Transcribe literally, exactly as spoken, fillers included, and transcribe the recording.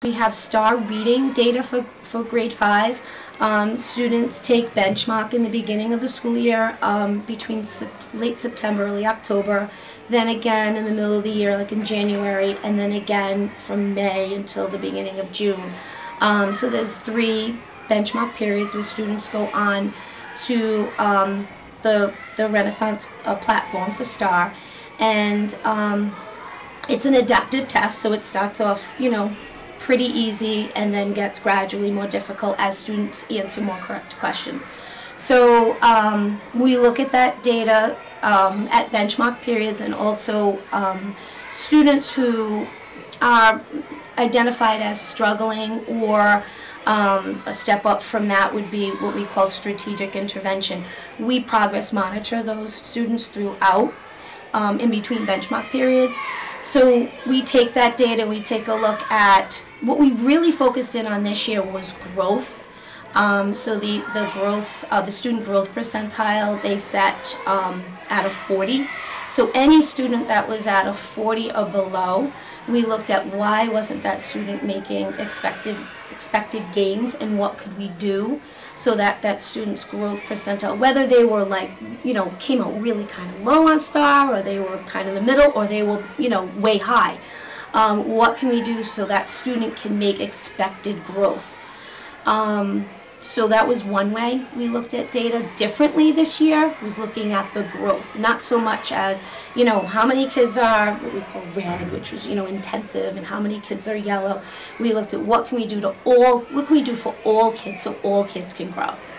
We have STAR reading data for, for grade five. Um, students take benchmark in the beginning of the school year, um, between sept late September, early October, then again in the middle of the year, like in January, and then again from May until the beginning of June. Um, so there's three benchmark periods where students go on to um, the, the Renaissance uh, platform for STAR, and um, it's an adaptive test, so it starts off, you know, pretty easy and then gets gradually more difficult as students answer more correct questions. So um, we look at that data um, at benchmark periods, and also um, students who are identified as struggling, or um, a step up from that would be what we call strategic intervention. We progress monitor those students throughout um, in between benchmark periods. So we take that data, we take a look at what we really focused in on this year was growth. Um, so the, the growth, uh, the student growth percentile, they set um, out of forty. So any student that was at a forty or below, we looked at why wasn't that student making expected, expected gains, and what could we do so that that student's growth percentile, whether they were like, you know, came out really kind of low on STAR, or they were kind of in the middle, or they were, you know, way high. Um, what can we do so that student can make expected growth? Um, so that was one way we looked at data differently this year, was looking at the growth, not so much as, you know, how many kids are what we call red, which was, you know, intensive, and how many kids are yellow. We looked at what can we do to all, what can we do for all kids so all kids can grow.